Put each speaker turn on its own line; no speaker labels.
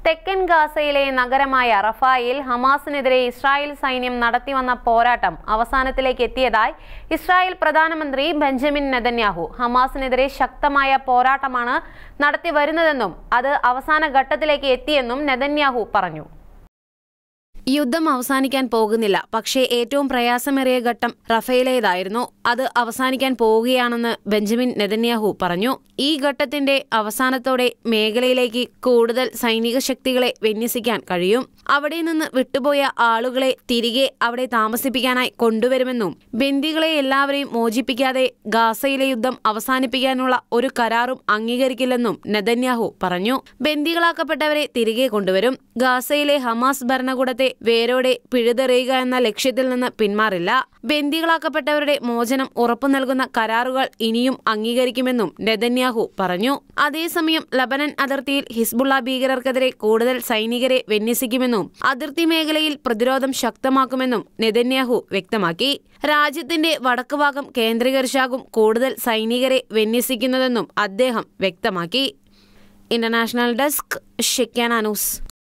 തെക്കൻ ഗാസയിലെ നഗരമായ റഫായിൽ ഹമാസിനെതിരെ ഇസ്രായേൽ സൈന്യം നടത്തിവന്ന പോരാട്ടം അവസാനത്തിലേക്ക് എത്തിയതായി ഇസ്രായേൽ പ്രധാനമന്ത്രി ബെഞ്ചമിൻ നെതന്യാഹു ഹമാസിനെതിരെ ശക്തമായ പോരാട്ടമാണ് നടത്തിവരുന്നതെന്നും അത് അവസാന ഘട്ടത്തിലേക്ക് എത്തിയെന്നും നെതന്യാഹു പറഞ്ഞു. യുദ്ധം അവസാനിക്കാൻ പോകുന്നില്ല, പക്ഷേ ഏറ്റവും പ്രയാസമേറിയ ഘട്ടം റഫേലേതായിരുന്നു. അത് അവസാനിക്കാൻ പോവുകയാണെന്ന് ബെഞ്ചമിൻ നെതന്യാഹു പറഞ്ഞു. ഈ ഘട്ടത്തിന്റെ അവസാനത്തോടെ മേഖലയിലേക്ക് കൂടുതൽ സൈനിക ശക്തികളെ വിന്യസിക്കാൻ കഴിയും. അവിടെ നിന്ന് വിട്ടുപോയ ആളുകളെ തിരികെ അവിടെ താമസിപ്പിക്കാനായി കൊണ്ടുവരുമെന്നും ബന്ദികളെ എല്ലാവരെയും മോചിപ്പിക്കാതെ ഗാസയിലെ യുദ്ധം അവസാനിപ്പിക്കാനുള്ള ഒരു കരാറും അംഗീകരിക്കില്ലെന്നും നെതന്യാഹു പറഞ്ഞു. ബന്ദികളാക്കപ്പെട്ടവരെ തിരികെ കൊണ്ടുവരും. ഗാസയിലെ ഹമാസ് ഭരണകൂടത്തെ വേരോടെ പിഴുതെറിയുക എന്ന ലക്ഷ്യത്തിൽ നിന്ന് പിന്മാറില്ല. ബന്ദികളാക്കപ്പെട്ടവരുടെ മോചനം ഉറപ്പു നൽകുന്ന കരാറുകൾ ഇനിയും അംഗീകരിക്കുമെന്നും നെതന്യാഹു പറഞ്ഞു. അതേസമയം ലബനൻ അതിർത്തിയിൽ ഹിസ്ബുള്ള ഭീകരർക്കെതിരെ കൂടുതൽ സൈനികരെ വിന്യസിക്കുമെന്നും അതിർത്തി മേഖലയിൽ പ്രതിരോധം ശക്തമാക്കുമെന്നും നെതന്യാഹു വ്യക്തമാക്കി. രാജ്യത്തിന്റെ വടക്കുഭാഗം കേന്ദ്രീകരിച്ചാകും കൂടുതൽ സൈനികരെ വിന്യസിക്കുന്നതെന്നും അദ്ദേഹം വ്യക്തമാക്കി. ഇന്റർനാഷണൽ ഡെസ്ക് ഷിക്കാന ന്യൂസ്.